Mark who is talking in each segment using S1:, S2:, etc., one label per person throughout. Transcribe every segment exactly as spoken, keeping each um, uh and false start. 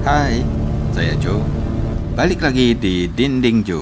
S1: Hai, saya Joe. Balik lagi di Dinding Joe.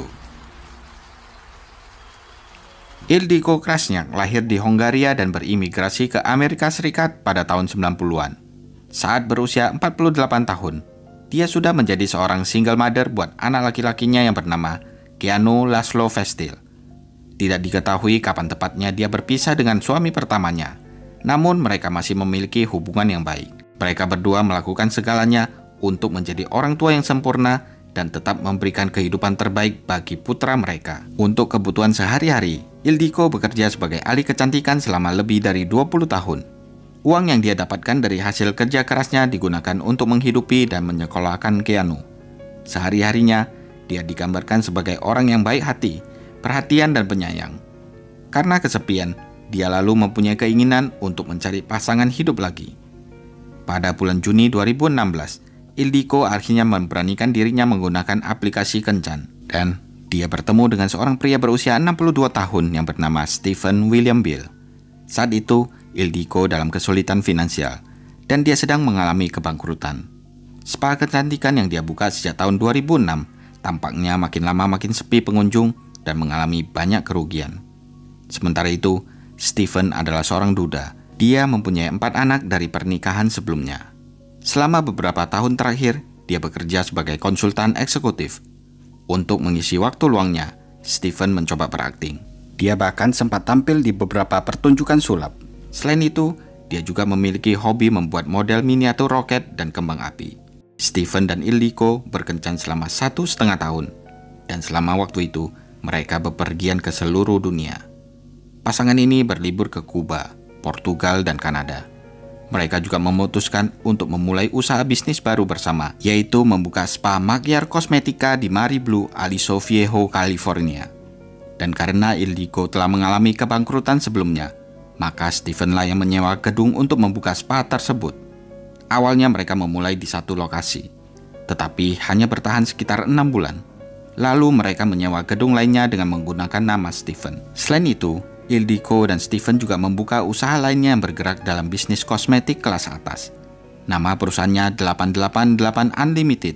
S1: Ildiko Krasniak lahir di Hongaria dan berimigrasi ke Amerika Serikat pada tahun sembilan puluhan. Saat berusia empat puluh delapan tahun, dia sudah menjadi seorang single mother buat anak laki-lakinya yang bernama Keanu Laszlo Vestil. Tidak diketahui kapan tepatnya dia berpisah dengan suami pertamanya, namun mereka masih memiliki hubungan yang baik. Mereka berdua melakukan segalanya untuk menjadi orang tua yang sempurna dan tetap memberikan kehidupan terbaik bagi putra mereka. Untuk kebutuhan sehari-hari, Ildiko bekerja sebagai ahli kecantikan selama lebih dari dua puluh tahun. Uang yang dia dapatkan dari hasil kerja kerasnya digunakan untuk menghidupi dan menyekolahkan Keanu. Sehari-harinya, dia digambarkan sebagai orang yang baik hati, perhatian dan penyayang. Karena kesepian, dia lalu mempunyai keinginan untuk mencari pasangan hidup lagi. Pada bulan Juni dua ribu enam belas, Ildiko akhirnya memberanikan dirinya menggunakan aplikasi kencan, dan dia bertemu dengan seorang pria berusia enam puluh dua tahun yang bernama Stephen William Bill. Saat itu, Ildiko dalam kesulitan finansial, dan dia sedang mengalami kebangkrutan. Spa kecantikan yang dia buka sejak tahun dua ribu enam tampaknya makin lama makin sepi pengunjung dan mengalami banyak kerugian. Sementara itu, Stephen adalah seorang duda. Dia mempunyai empat anak dari pernikahan sebelumnya. Selama beberapa tahun terakhir, dia bekerja sebagai konsultan eksekutif. Untuk mengisi waktu luangnya, Stephen mencoba berakting. Dia bahkan sempat tampil di beberapa pertunjukan sulap. Selain itu, dia juga memiliki hobi membuat model miniatur roket dan kembang api. Stephen dan Ildiko berkencan selama satu setengah tahun, dan selama waktu itu, mereka bepergian ke seluruh dunia. Pasangan ini berlibur ke Kuba, Portugal, dan Kanada. Mereka juga memutuskan untuk memulai usaha bisnis baru bersama, yaitu membuka spa Magyar Kosmetika di Mariblu, Aliso Viejo, California. Dan karena Ildiko telah mengalami kebangkrutan sebelumnya, maka Stephen lah yang menyewa gedung untuk membuka spa tersebut. Awalnya mereka memulai di satu lokasi, tetapi hanya bertahan sekitar enam bulan. Lalu mereka menyewa gedung lainnya dengan menggunakan nama Stephen. Selain itu, Ildiko dan Stephen juga membuka usaha lainnya yang bergerak dalam bisnis kosmetik kelas atas. Nama perusahaannya delapan delapan delapan Unlimited.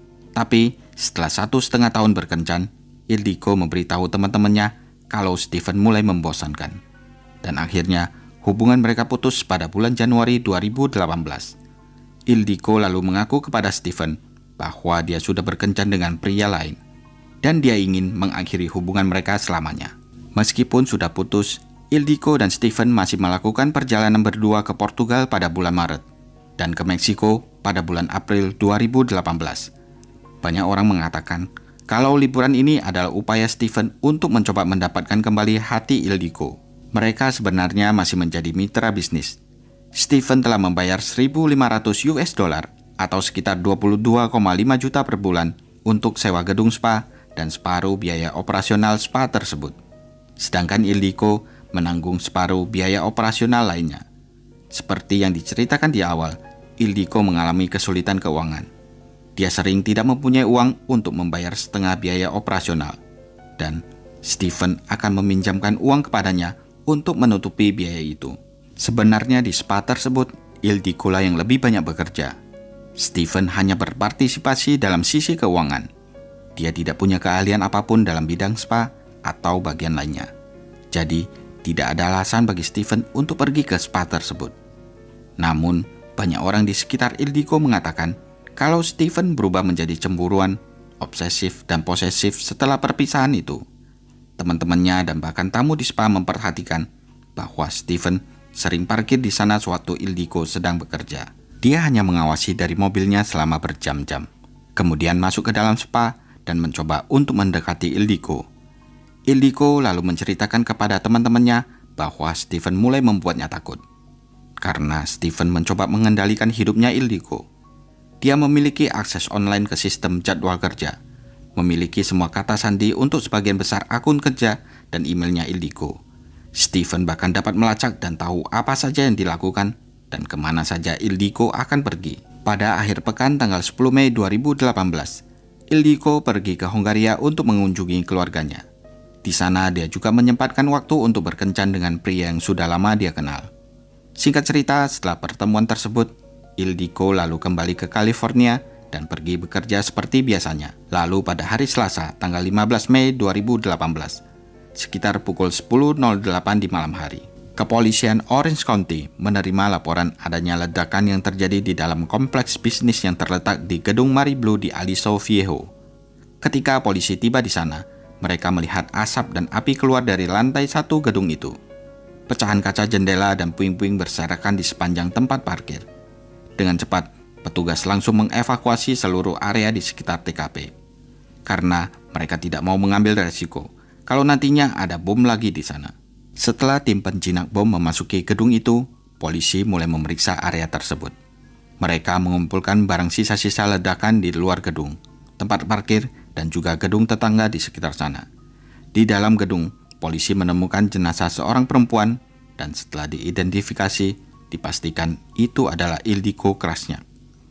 S1: Tapi setelah satu setengah tahun berkencan, Ildiko memberitahu teman-temannya kalau Stephen mulai membosankan. Dan akhirnya hubungan mereka putus pada bulan Januari dua ribu delapan belas. Ildiko lalu mengaku kepada Stephen bahwa dia sudah berkencan dengan pria lain, dan dia ingin mengakhiri hubungan mereka selamanya. Meskipun sudah putus, Ildiko dan Stephen masih melakukan perjalanan berdua ke Portugal pada bulan Maret dan ke Meksiko pada bulan April dua ribu delapan belas. Banyak orang mengatakan kalau liburan ini adalah upaya Stephen untuk mencoba mendapatkan kembali hati Ildiko. Mereka sebenarnya masih menjadi mitra bisnis. Stephen telah membayar seribu lima ratus US dollar atau sekitar dua puluh dua koma lima juta per bulan untuk sewa gedung spa dan separuh biaya operasional spa tersebut. Sedangkan Ildiko menanggung separuh biaya operasional lainnya. Seperti yang diceritakan di awal, Ildiko mengalami kesulitan keuangan. Dia sering tidak mempunyai uang untuk membayar setengah biaya operasional, dan Stephen akan meminjamkan uang kepadanya untuk menutupi biaya itu. Sebenarnya di spa tersebut, Ildiko lah yang lebih banyak bekerja. Stephen hanya berpartisipasi dalam sisi keuangan. Dia tidak punya keahlian apapun dalam bidang spa atau bagian lainnya. Jadi, tidak ada alasan bagi Stephen untuk pergi ke spa tersebut. Namun, banyak orang di sekitar Ildiko mengatakan kalau Stephen berubah menjadi cemburuan, obsesif, dan posesif setelah perpisahan itu. Teman-temannya dan bahkan tamu di spa memperhatikan bahwa Stephen sering parkir di sana sewaktu Ildiko sedang bekerja. Dia hanya mengawasi dari mobilnya selama berjam-jam, kemudian masuk ke dalam spa dan mencoba untuk mendekati Ildiko. Ildiko lalu menceritakan kepada teman-temannya bahwa Stephen mulai membuatnya takut. Karena Stephen mencoba mengendalikan hidupnya Ildiko. Dia memiliki akses online ke sistem jadwal kerja, memiliki semua kata sandi untuk sebagian besar akun kerja dan emailnya Ildiko. Stephen bahkan dapat melacak dan tahu apa saja yang dilakukan dan kemana saja Ildiko akan pergi. Pada akhir pekan tanggal sepuluh Mei dua ribu delapan belas, Ildiko pergi ke Hongaria untuk mengunjungi keluarganya. Di sana dia juga menyempatkan waktu untuk berkencan dengan pria yang sudah lama dia kenal. Singkat cerita, setelah pertemuan tersebut, Ildiko lalu kembali ke California dan pergi bekerja seperti biasanya. Lalu pada hari Selasa, tanggal lima belas Mei dua ribu delapan belas, sekitar pukul sepuluh nol delapan di malam hari, Kepolisian Orange County menerima laporan adanya ledakan yang terjadi di dalam kompleks bisnis yang terletak di Gedung Mariblu di Aliso Viejo. Ketika polisi tiba di sana, mereka melihat asap dan api keluar dari lantai satu gedung itu. Pecahan kaca jendela dan puing-puing berserakan di sepanjang tempat parkir. Dengan cepat, petugas langsung mengevakuasi seluruh area di sekitar T K P. Karena mereka tidak mau mengambil resiko kalau nantinya ada bom lagi di sana. Setelah tim penjinak bom memasuki gedung itu, polisi mulai memeriksa area tersebut. Mereka mengumpulkan barang sisa-sisa ledakan di luar gedung, tempat parkir, dan juga gedung tetangga di sekitar sana. Di dalam gedung, polisi menemukan jenazah seorang perempuan dan setelah diidentifikasi, dipastikan itu adalah Ildiko Krasniak.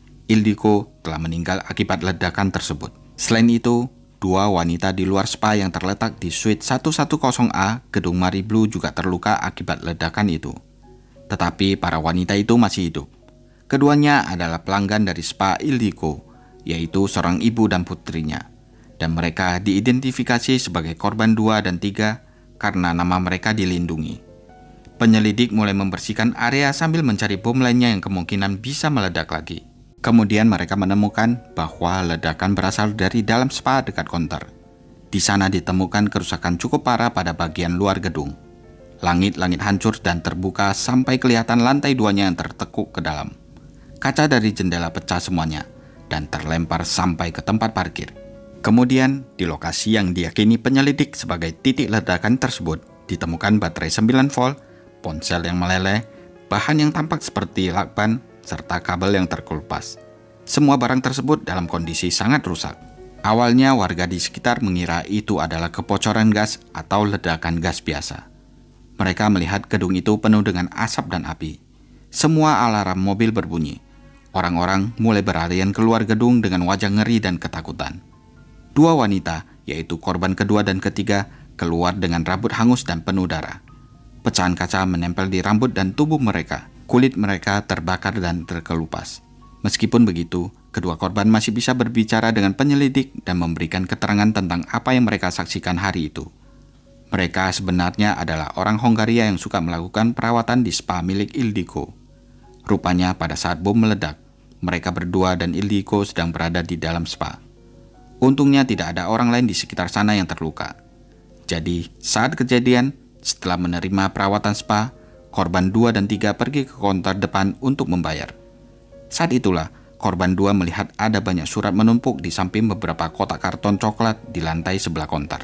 S1: Ildiko telah meninggal akibat ledakan tersebut. Selain itu, dua wanita di luar spa yang terletak di suite seratus sepuluh A Gedung Mariblu juga terluka akibat ledakan itu. Tetapi para wanita itu masih hidup. Keduanya adalah pelanggan dari spa Ildiko, yaitu seorang ibu dan putrinya. Dan mereka diidentifikasi sebagai korban dua dan tiga karena nama mereka dilindungi. Penyelidik mulai membersihkan area sambil mencari bom lainnya yang kemungkinan bisa meledak lagi. Kemudian mereka menemukan bahwa ledakan berasal dari dalam spa dekat konter. Di sana ditemukan kerusakan cukup parah pada bagian luar gedung. Langit-langit hancur dan terbuka sampai kelihatan lantai duanya yang tertekuk ke dalam. Kaca dari jendela pecah semuanya dan terlempar sampai ke tempat parkir. Kemudian, di lokasi yang diyakini penyelidik sebagai titik ledakan tersebut, ditemukan baterai sembilan volt, ponsel yang meleleh, bahan yang tampak seperti lakban, serta kabel yang terkelupas. Semua barang tersebut dalam kondisi sangat rusak. Awalnya warga di sekitar mengira itu adalah kebocoran gas atau ledakan gas biasa. Mereka melihat gedung itu penuh dengan asap dan api. Semua alarm mobil berbunyi. Orang-orang mulai berlarian keluar gedung dengan wajah ngeri dan ketakutan. Dua wanita, yaitu korban kedua dan ketiga, keluar dengan rambut hangus dan penuh darah. Pecahan kaca menempel di rambut dan tubuh mereka. Kulit mereka terbakar dan terkelupas. Meskipun begitu, kedua korban masih bisa berbicara dengan penyelidik dan memberikan keterangan tentang apa yang mereka saksikan hari itu. Mereka sebenarnya adalah orang Hongaria yang suka melakukan perawatan di spa milik Ildiko. Rupanya pada saat bom meledak, mereka berdua dan Ildiko sedang berada di dalam spa. Untungnya tidak ada orang lain di sekitar sana yang terluka. Jadi, saat kejadian, setelah menerima perawatan spa, korban dua dan tiga pergi ke konter depan untuk membayar. Saat itulah, korban dua melihat ada banyak surat menumpuk di samping beberapa kotak karton coklat di lantai sebelah konter.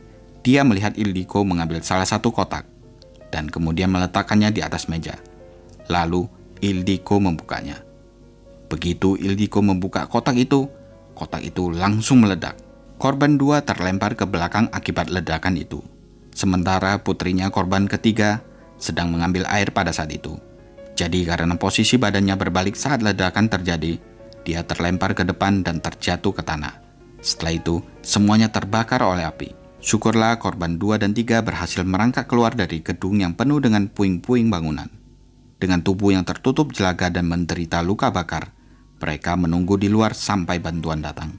S1: Dia melihat Ildiko mengambil salah satu kotak, dan kemudian meletakkannya di atas meja. Lalu, Ildiko membukanya. Begitu Ildiko membuka kotak itu, kotak itu langsung meledak. Korban dua terlempar ke belakang akibat ledakan itu. Sementara putrinya korban ketiga sedang mengambil air pada saat itu. Jadi karena posisi badannya berbalik saat ledakan terjadi, dia terlempar ke depan dan terjatuh ke tanah. Setelah itu, semuanya terbakar oleh api. Syukurlah korban dua dan tiga berhasil merangkak keluar dari gedung yang penuh dengan puing-puing bangunan. Dengan tubuh yang tertutup jelaga dan menderita luka bakar, mereka menunggu di luar sampai bantuan datang.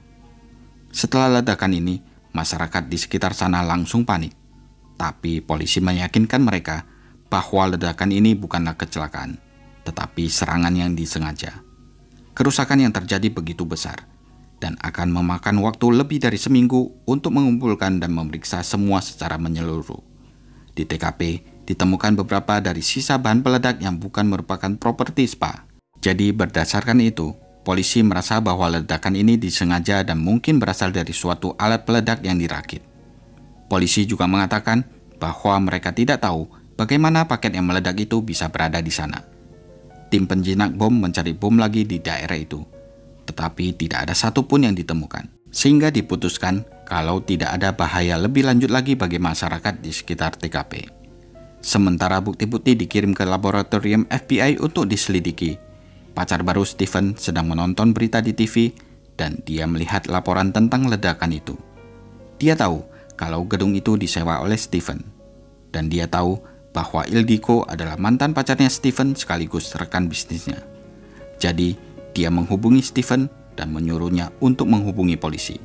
S1: Setelah ledakan ini, masyarakat di sekitar sana langsung panik. Tapi polisi meyakinkan mereka bahwa ledakan ini bukanlah kecelakaan, tetapi serangan yang disengaja. Kerusakan yang terjadi begitu besar, dan akan memakan waktu lebih dari seminggu untuk mengumpulkan dan memeriksa semua secara menyeluruh. Di T K P, ditemukan beberapa dari sisa bahan peledak yang bukan merupakan properti spa. Jadi berdasarkan itu, polisi merasa bahwa ledakan ini disengaja dan mungkin berasal dari suatu alat peledak yang dirakit. Polisi juga mengatakan bahwa mereka tidak tahu bagaimana paket yang meledak itu bisa berada di sana. Tim penjinak bom mencari bom lagi di daerah itu, tetapi tidak ada satupun yang ditemukan. Sehingga diputuskan kalau tidak ada bahaya lebih lanjut lagi bagi masyarakat di sekitar T K P. Sementara bukti-bukti dikirim ke laboratorium F B I untuk diselidiki, pacar baru Stephen sedang menonton berita di T V dan dia melihat laporan tentang ledakan itu. Dia tahu kalau gedung itu disewa oleh Stephen, dan dia tahu bahwa Ildiko adalah mantan pacarnya Stephen sekaligus rekan bisnisnya. Jadi, dia menghubungi Stephen dan menyuruhnya untuk menghubungi polisi.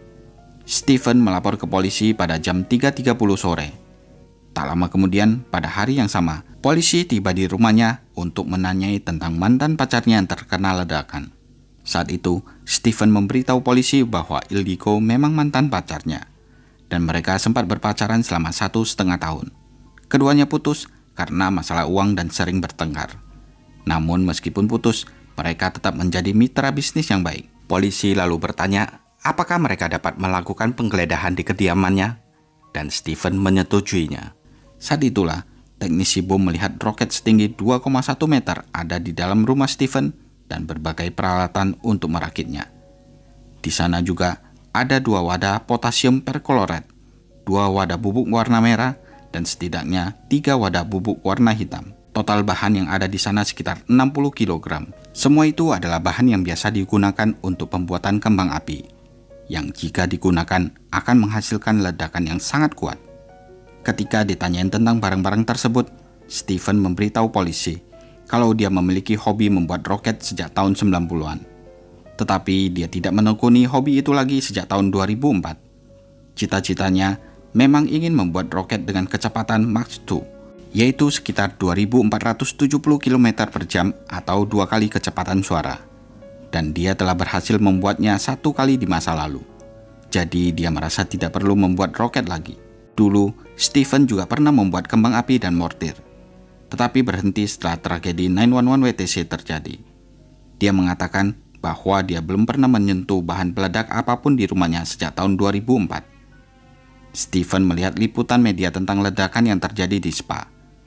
S1: Stephen melapor ke polisi pada jam tiga tiga puluh sore. Tak lama kemudian, pada hari yang sama, polisi tiba di rumahnya untuk menanyai tentang mantan pacarnya yang terkena ledakan. Saat itu, Stephen memberitahu polisi bahwa Ildiko memang mantan pacarnya, dan mereka sempat berpacaran selama satu setengah tahun. Keduanya putus karena masalah uang dan sering bertengkar. Namun meskipun putus, mereka tetap menjadi mitra bisnis yang baik. Polisi lalu bertanya, apakah mereka dapat melakukan penggeledahan di kediamannya? Dan Stephen menyetujuinya. Saat itulah, teknisi bom melihat roket setinggi dua koma satu meter ada di dalam rumah Stephen dan berbagai peralatan untuk merakitnya. Di sana juga ada dua wadah potasium perklorat, dua wadah bubuk warna merah, dan setidaknya tiga wadah bubuk warna hitam. Total bahan yang ada di sana sekitar enam puluh kilogram. Semua itu adalah bahan yang biasa digunakan untuk pembuatan kembang api, yang jika digunakan akan menghasilkan ledakan yang sangat kuat. Ketika ditanyain tentang barang-barang tersebut, Stephen memberitahu polisi kalau dia memiliki hobi membuat roket sejak tahun sembilan puluhan. Tetapi dia tidak menekuni hobi itu lagi sejak tahun dua ribu empat. Cita-citanya memang ingin membuat roket dengan kecepatan Mach dua, yaitu sekitar dua ribu empat ratus tujuh puluh kilometer per jam atau dua kali kecepatan suara. Dan dia telah berhasil membuatnya satu kali di masa lalu. Jadi dia merasa tidak perlu membuat roket lagi. Dulu, Stephen juga pernah membuat kembang api dan mortir, tetapi berhenti setelah tragedi sembilan satu satu W T C terjadi. Dia mengatakan bahwa dia belum pernah menyentuh bahan peledak apapun di rumahnya sejak tahun dua ribu empat. Stephen melihat liputan media tentang ledakan yang terjadi di Spa.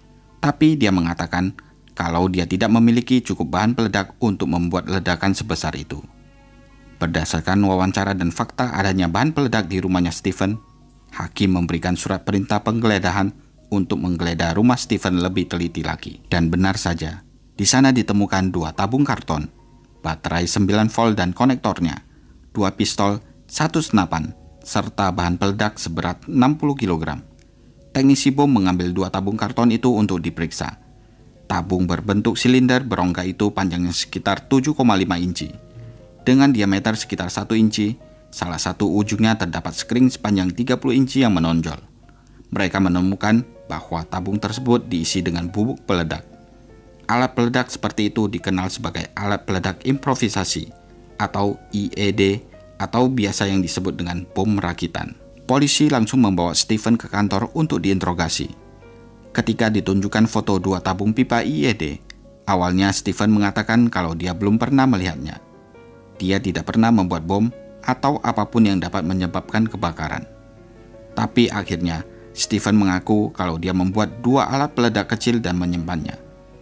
S1: Tapi dia mengatakan kalau dia tidak memiliki cukup bahan peledak untuk membuat ledakan sebesar itu. Berdasarkan wawancara dan fakta adanya bahan peledak di rumahnya Stephen, hakim memberikan surat perintah penggeledahan untuk menggeledah rumah Stephen lebih teliti lagi. Dan benar saja, di sana ditemukan dua tabung karton, baterai sembilan volt dan konektornya, dua pistol, satu senapan, serta bahan peledak seberat enam puluh kilogram. Teknisi bom mengambil dua tabung karton itu untuk diperiksa. Tabung berbentuk silinder berongga itu panjangnya sekitar tujuh koma lima inci. Dengan diameter sekitar satu inci, salah satu ujungnya terdapat skring sepanjang tiga puluh inci yang menonjol. Mereka menemukan bahwa tabung tersebut diisi dengan bubuk peledak. Alat peledak seperti itu dikenal sebagai alat peledak improvisasi atau I E D atau biasa yang disebut dengan bom rakitan. Polisi langsung membawa Stephen ke kantor untuk diinterogasi. Ketika ditunjukkan foto dua tabung pipa I E D, awalnya Stephen mengatakan kalau dia belum pernah melihatnya. Dia tidak pernah membuat bom atau apapun yang dapat menyebabkan kebakaran. Tapi akhirnya, Stephen mengaku kalau dia membuat dua alat peledak kecil dan menyimpannya.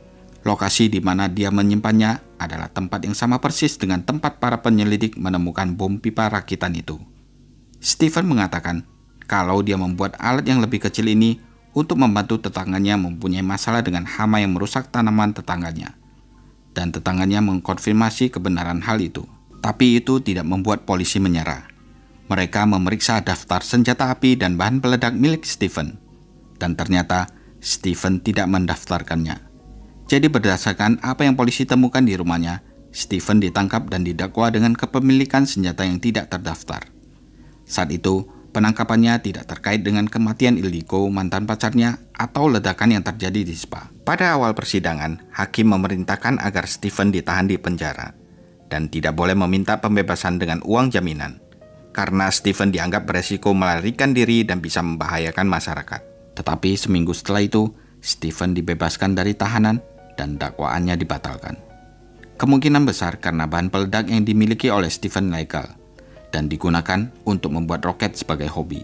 S1: Lokasi di mana dia menyimpannya adalah tempat yang sama persis dengan tempat para penyelidik menemukan bom pipa rakitan itu. Stephen mengatakan kalau dia membuat alat yang lebih kecil ini untuk membantu tetangganya mempunyai masalah dengan hama yang merusak tanaman tetangganya. Dan tetangganya mengkonfirmasi kebenaran hal itu. Tapi itu tidak membuat polisi menyerah. Mereka memeriksa daftar senjata api dan bahan peledak milik Stephen. Dan ternyata Stephen tidak mendaftarkannya. Jadi berdasarkan apa yang polisi temukan di rumahnya, Stephen ditangkap dan didakwa dengan kepemilikan senjata yang tidak terdaftar. Saat itu, penangkapannya tidak terkait dengan kematian Ildiko, mantan pacarnya, atau ledakan yang terjadi di Spa. Pada awal persidangan, hakim memerintahkan agar Stephen ditahan di penjara dan tidak boleh meminta pembebasan dengan uang jaminan, karena Stephen dianggap beresiko melarikan diri dan bisa membahayakan masyarakat. Tetapi seminggu setelah itu, Stephen dibebaskan dari tahanan dan dakwaannya dibatalkan. Kemungkinan besar karena bahan peledak yang dimiliki oleh Stephen legal dan digunakan untuk membuat roket sebagai hobi.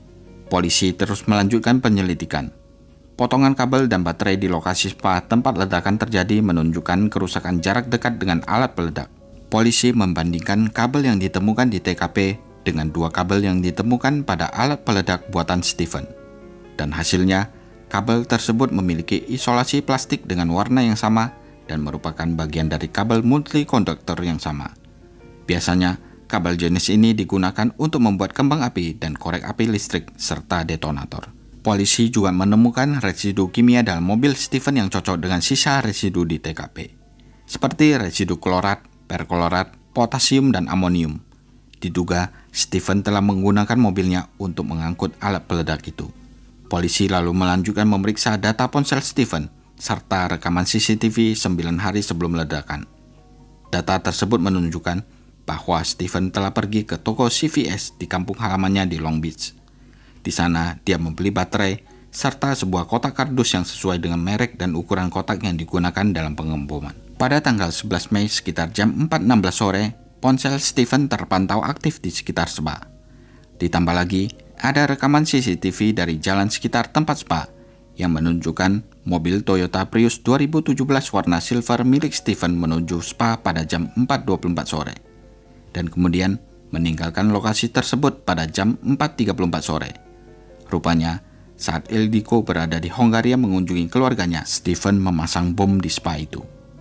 S1: Polisi terus melanjutkan penyelidikan. Potongan kabel dan baterai di lokasi Spa tempat ledakan terjadi menunjukkan kerusakan jarak dekat dengan alat peledak. Polisi membandingkan kabel yang ditemukan di T K P dengan dua kabel yang ditemukan pada alat peledak buatan Stephen. Dan hasilnya, kabel tersebut memiliki isolasi plastik dengan warna yang sama dan merupakan bagian dari kabel multikonduktor yang sama. Biasanya, kabel jenis ini digunakan untuk membuat kembang api dan korek api listrik serta detonator. Polisi juga menemukan residu kimia dalam mobil Stephen yang cocok dengan sisa residu di T K P, seperti residu klorat, perklorat, potasium, dan amonium. Diduga Stephen telah menggunakan mobilnya untuk mengangkut alat peledak itu. Polisi lalu melanjutkan memeriksa data ponsel Stephen serta rekaman C C T V sembilan hari sebelum ledakan. Data tersebut menunjukkan bahwa Stephen telah pergi ke toko C V S di kampung halamannya di Long Beach. Di sana dia membeli baterai serta sebuah kotak kardus yang sesuai dengan merek dan ukuran kotak yang digunakan dalam pengeboman. Pada tanggal sebelas Mei sekitar jam empat enam belas sore, ponsel Stephen terpantau aktif di sekitar spa. Ditambah lagi, ada rekaman C C T V dari jalan sekitar tempat spa yang menunjukkan mobil Toyota Prius dua ribu tujuh belas warna silver milik Stephen menuju spa pada jam empat dua puluh empat sore. Dan kemudian meninggalkan lokasi tersebut pada jam empat tiga puluh empat sore. Rupanya, saat Ildiko berada di Hongaria mengunjungi keluarganya, Stephen memasang bom di spa itu.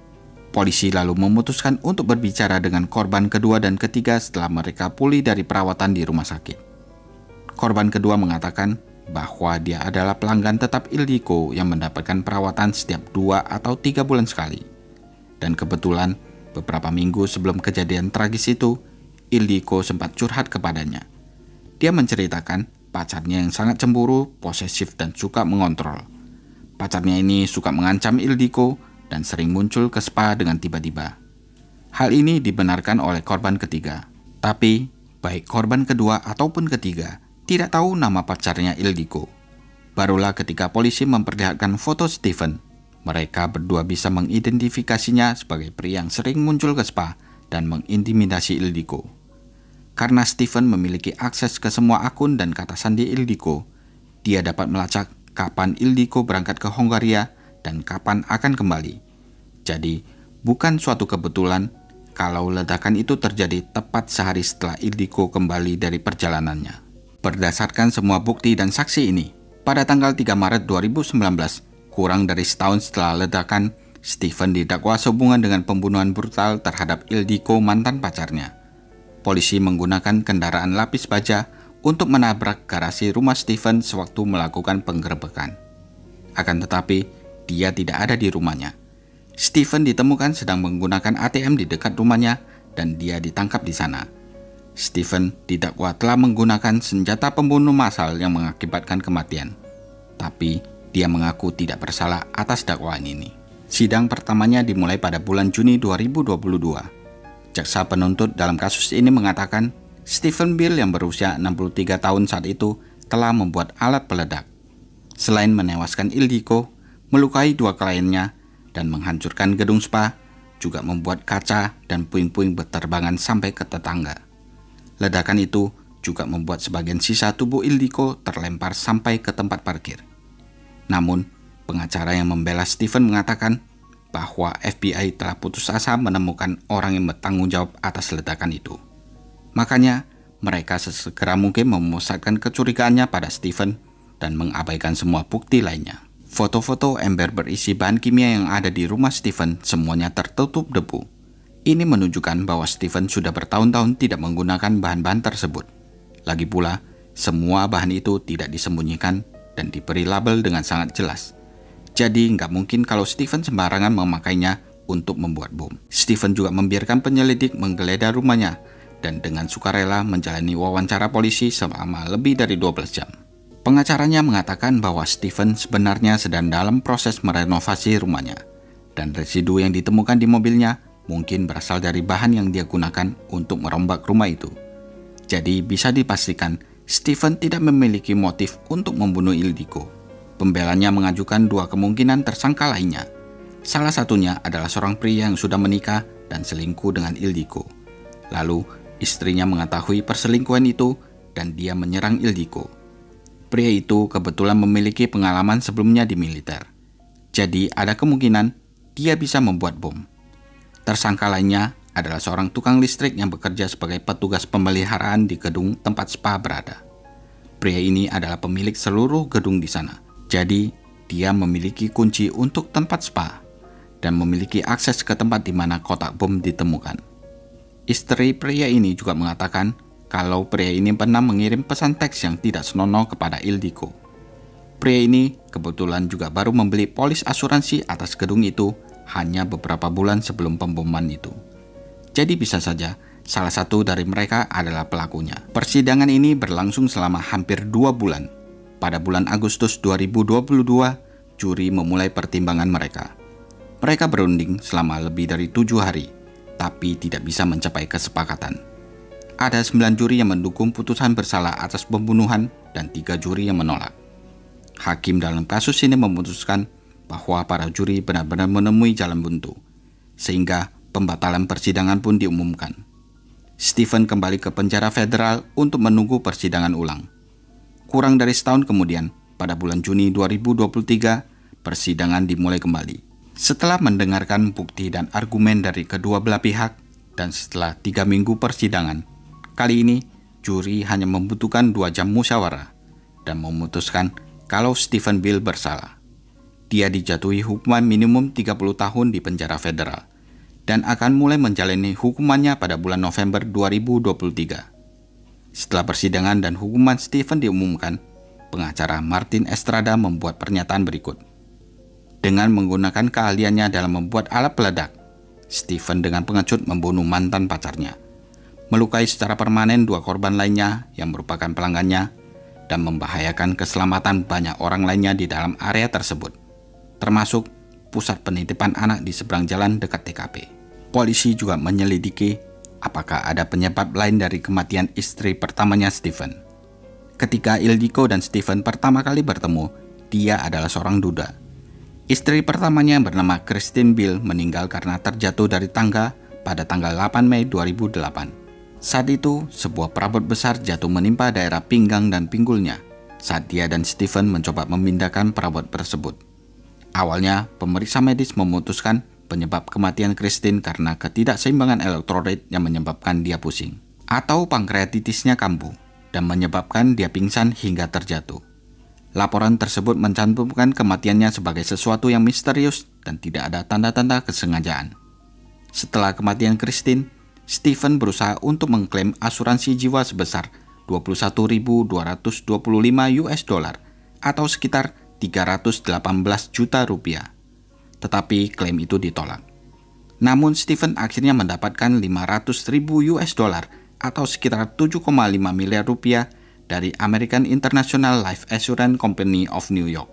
S1: Polisi lalu memutuskan untuk berbicara dengan korban kedua dan ketiga setelah mereka pulih dari perawatan di rumah sakit. Korban kedua mengatakan bahwa dia adalah pelanggan tetap Ildiko yang mendapatkan perawatan setiap dua atau tiga bulan sekali. Dan kebetulan, beberapa minggu sebelum kejadian tragis itu, Ildiko sempat curhat kepadanya. Dia menceritakan pacarnya yang sangat cemburu, posesif, dan suka mengontrol. Pacarnya ini suka mengancam Ildiko dan sering muncul ke spa dengan tiba-tiba. Hal ini dibenarkan oleh korban ketiga. Tapi, baik korban kedua ataupun ketiga tidak tahu nama pacarnya Ildiko. Barulah ketika polisi memperlihatkan foto Stephen, mereka berdua bisa mengidentifikasinya sebagai pria yang sering muncul ke spa dan mengintimidasi Ildiko. Karena Stephen memiliki akses ke semua akun dan kata sandi Ildiko, dia dapat melacak kapan Ildiko berangkat ke Hongaria dan kapan akan kembali. Jadi, bukan suatu kebetulan kalau ledakan itu terjadi tepat sehari setelah Ildiko kembali dari perjalanannya. Berdasarkan semua bukti dan saksi ini, pada tanggal tiga Maret dua ribu sembilan belas, kurang dari setahun setelah ledakan, Stephen didakwa sehubungan dengan pembunuhan brutal terhadap Ildiko, mantan pacarnya. Polisi menggunakan kendaraan lapis baja untuk menabrak garasi rumah Stephen sewaktu melakukan penggerebekan. Akan tetapi, dia tidak ada di rumahnya. Stephen ditemukan sedang menggunakan A T M di dekat rumahnya dan dia ditangkap di sana. Stephen didakwa telah menggunakan senjata pembunuh massal yang mengakibatkan kematian. Tapi, dia mengaku tidak bersalah atas dakwaan ini. Sidang pertamanya dimulai pada bulan Juni dua ribu dua puluh dua. Jaksa penuntut dalam kasus ini mengatakan, Stephen Bill yang berusia enam puluh tiga tahun saat itu telah membuat alat peledak. Selain menewaskan Ildiko, melukai dua kliennya, dan menghancurkan gedung spa, juga membuat kaca dan puing-puing berterbangan sampai ke tetangga. Ledakan itu juga membuat sebagian sisa tubuh Ildiko terlempar sampai ke tempat parkir. Namun, pengacara yang membela Stephen mengatakan bahwa F B I telah putus asa menemukan orang yang bertanggung jawab atas ledakan itu. Makanya, mereka sesegera mungkin memusatkan kecurigaannya pada Stephen dan mengabaikan semua bukti lainnya. Foto-foto ember berisi bahan kimia yang ada di rumah Stephen semuanya tertutup debu. Ini menunjukkan bahwa Stephen sudah bertahun-tahun tidak menggunakan bahan-bahan tersebut. Lagi pula, semua bahan itu tidak disembunyikan dan diberi label dengan sangat jelas. Jadi nggak mungkin kalau Stephen sembarangan memakainya untuk membuat bom. Stephen juga membiarkan penyelidik menggeledah rumahnya dan dengan sukarela menjalani wawancara polisi selama lebih dari dua belas jam. Pengacaranya mengatakan bahwa Stephen sebenarnya sedang dalam proses merenovasi rumahnya dan residu yang ditemukan di mobilnya mungkin berasal dari bahan yang dia gunakan untuk merombak rumah itu. Jadi bisa dipastikan Stephen tidak memiliki motif untuk membunuh Ildiko. Pembelanya mengajukan dua kemungkinan tersangka lainnya. Salah satunya adalah seorang pria yang sudah menikah dan selingkuh dengan Ildiko. Lalu istrinya mengetahui perselingkuhan itu dan dia menyerang Ildiko. Pria itu kebetulan memiliki pengalaman sebelumnya di militer. Jadi ada kemungkinan dia bisa membuat bom. Tersangka lainnya adalah seorang tukang listrik yang bekerja sebagai petugas pemeliharaan di gedung tempat spa berada. Pria ini adalah pemilik seluruh gedung di sana. Jadi, dia memiliki kunci untuk tempat spa dan memiliki akses ke tempat di mana kotak bom ditemukan. Istri pria ini juga mengatakan kalau pria ini pernah mengirim pesan teks yang tidak senonoh kepada Ildiko. Pria ini kebetulan juga baru membeli polis asuransi atas gedung itu hanya beberapa bulan sebelum pemboman itu. Jadi bisa saja salah satu dari mereka adalah pelakunya. Persidangan ini berlangsung selama hampir dua bulan. Pada bulan Agustus dua ribu dua puluh dua, juri memulai pertimbangan mereka. Mereka berunding selama lebih dari tujuh hari, tapi tidak bisa mencapai kesepakatan. Ada sembilan juri yang mendukung putusan bersalah atas pembunuhan dan tiga juri yang menolak. Hakim dalam kasus ini memutuskan bahwa para juri benar-benar menemui jalan buntu, sehingga pembatalan persidangan pun diumumkan. Stephen kembali ke penjara federal untuk menunggu persidangan ulang. Kurang dari setahun kemudian, pada bulan Juni dua ribu dua puluh tiga, persidangan dimulai kembali. Setelah mendengarkan bukti dan argumen dari kedua belah pihak, dan setelah tiga minggu persidangan, kali ini juri hanya membutuhkan dua jam musyawarah dan memutuskan kalau Stephen Bill bersalah. Dia dijatuhi hukuman minimum tiga puluh tahun di penjara federal dan akan mulai menjalani hukumannya pada bulan November dua ribu dua puluh tiga. Setelah persidangan dan hukuman Stephen diumumkan, pengacara Martin Estrada membuat pernyataan berikut. Dengan menggunakan keahliannya dalam membuat alat peledak, Stephen dengan pengecut membunuh mantan pacarnya, melukai secara permanen dua korban lainnya yang merupakan pelanggannya, dan membahayakan keselamatan banyak orang lainnya di dalam area tersebut, termasuk pusat penitipan anak di seberang jalan dekat T K P. Polisi juga menyelidiki apakah ada penyebab lain dari kematian istri pertamanya Stephen. Ketika Ildiko dan Stephen pertama kali bertemu, dia adalah seorang duda. Istri pertamanya bernama Christine Bill meninggal karena terjatuh dari tangga pada tanggal delapan Mei dua ribu delapan. Saat itu, sebuah perabot besar jatuh menimpa daerah pinggang dan pinggulnya saat dia dan Stephen mencoba memindahkan perabot tersebut. Awalnya, pemeriksa medis memutuskan penyebab kematian Christine karena ketidakseimbangan elektrolit yang menyebabkan dia pusing, atau pankreatitisnya kambuh dan menyebabkan dia pingsan hingga terjatuh. Laporan tersebut mencantumkan kematiannya sebagai sesuatu yang misterius dan tidak ada tanda-tanda kesengajaan. Setelah kematian Christine, Stephen berusaha untuk mengklaim asuransi jiwa sebesar dua puluh satu ribu dua ratus dua puluh lima US dollar atau sekitar tiga ratus delapan belas juta rupiah. Tetapi klaim itu ditolak. Namun Stephen akhirnya mendapatkan lima ratus ribu US dollar atau sekitar tujuh koma lima miliar rupiah dari American International Life Assurance Company of New York.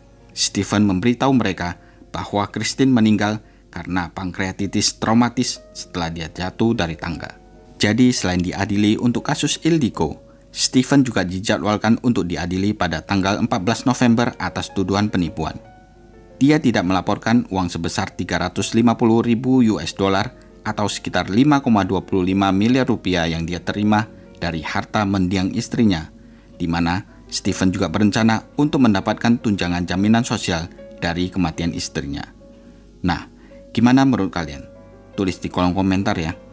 S1: Stephen memberitahu mereka bahwa Christine meninggal karena pankreatitis traumatis setelah dia jatuh dari tangga. Jadi selain diadili untuk kasus Ildiko, Stephen juga dijadwalkan untuk diadili pada tanggal empat belas November atas tuduhan penipuan. Dia tidak melaporkan uang sebesar tiga ratus lima puluh ribu US dollar atau sekitar lima koma dua lima miliar rupiah yang dia terima dari harta mendiang istrinya, di mana Stephen juga berencana untuk mendapatkan tunjangan jaminan sosial dari kematian istrinya. Nah, gimana menurut kalian? Tulis di kolom komentar ya.